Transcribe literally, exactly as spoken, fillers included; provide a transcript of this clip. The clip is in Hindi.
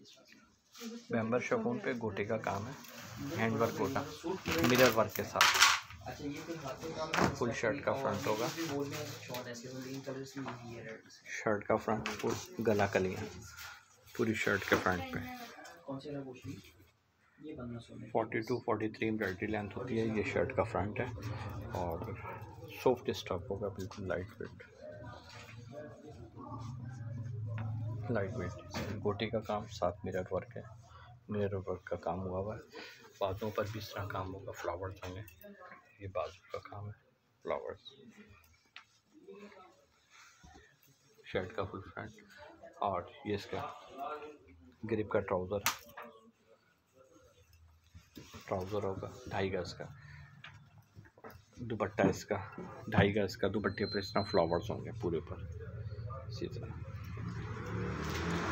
बैम्बर शकून पे गोटे का काम है, हैंड वर्क गोटा मिरर वर्क के साथ। फुल शर्ट का फ्रंट होगा, शर्ट का फ्रंट फुल गला कलियां पूरी शर्ट के फ्रंट पे। Forty two forty three embroidery length होती है। ये शर्ट का फ्रंट है और सॉफ्ट स्टफ होगा, बिल्कुल लाइट वेट लाइट वेट गोटी का काम, साथ मिरर वर्क है। मिरर वर्क का काम हुआ हुआ है, बाजू पर भी इस तरह काम होगा, फ्लावर्स होंगे। ये बाजू का काम है, फ्लावर्स। शर्ट का फुल फ्रंट और ये इसका ग्रिप का ट्राउज़र ट्राउज़र होगा ढाई गज का। दुपट्टा इसका ढाई गज का, दुपट्टे पर इस तरह फ्लावर्स होंगे पूरे पर इसी तरह।